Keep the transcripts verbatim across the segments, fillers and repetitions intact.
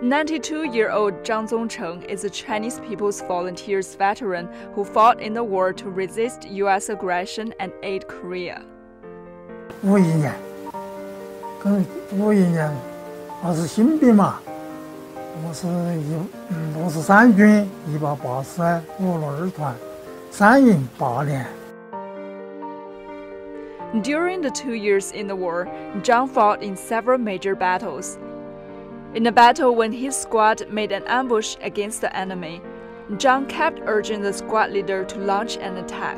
ninety-two-year-old Zhang Zongcheng is a Chinese People's Volunteers veteran who fought in the war to resist U S aggression and aid Korea. 五一年，跟五一年，我是新兵嘛，我是一嗯六十三军一百八十五路二团三营八连。 During the two years in the war, Zhang fought in several major battles. In a battle when his squad made an ambush against the enemy, Zhang kept urging the squad leader to launch an attack.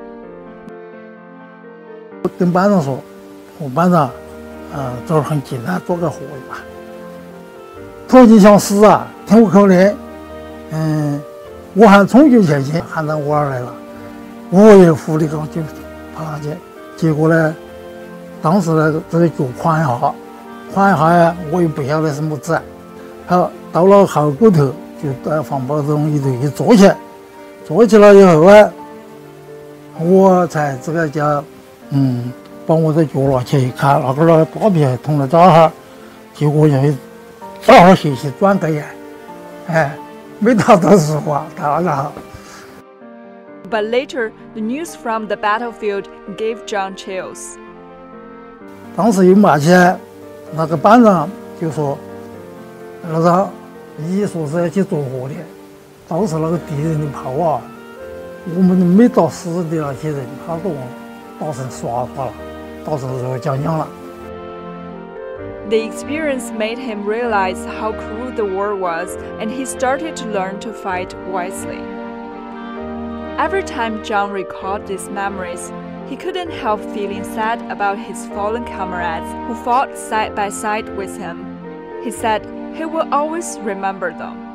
跟班长说：“我班长，呃，这儿很近啊，做个活吧。突击想死啊，听我口令，嗯，我喊冲击前进，喊到我那儿来了，我也扶的高就爬上去。” 结果呢，当时呢，这个脚晃一下，晃一下呀，我也不晓得什么子。好，到了后骨头，就在防爆中一头一坐起，坐起来以后啊，我才这个叫，嗯，把我的脚拿起一看，那个那扒皮还捅了扎哈，结果就正好学习转个眼，哎，没打到实话，打了好。 But later, the news from the battlefield gave Zhang chills. 当时一骂起来，那个班长就说：“老张，你说是要去做活的，当时那个敌人的炮啊，我们没打死的那些人，他都打成刷花了，打成肉酱酱了。” The experience made him realize how cruel the war was, and he started to learn to fight wisely. Every time Zhang recalled these memories, he couldn't help feeling sad about his fallen comrades who fought side by side with him. He said he will always remember them.